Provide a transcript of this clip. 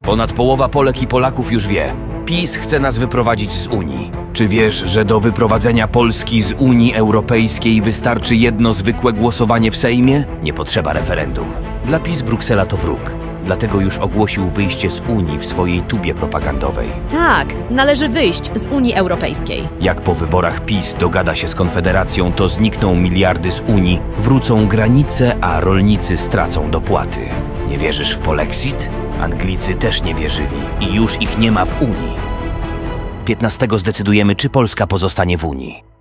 Ponad połowa Polek i Polaków już wie. PiS chce nas wyprowadzić z Unii. Czy wiesz, że do wyprowadzenia Polski z Unii Europejskiej wystarczy jedno zwykłe głosowanie w Sejmie? Nie potrzeba referendum. Dla PiS Bruksela to wróg. Dlatego już ogłosił wyjście z Unii w swojej tubie propagandowej. Tak, należy wyjść z Unii Europejskiej. Jak po wyborach PiS dogada się z Konfederacją, to znikną miliardy z Unii, wrócą granice, a rolnicy stracą dopłaty. Nie wierzysz w polexit? Anglicy też nie wierzyli i już ich nie ma w Unii. 15 zdecydujemy, czy Polska pozostanie w Unii.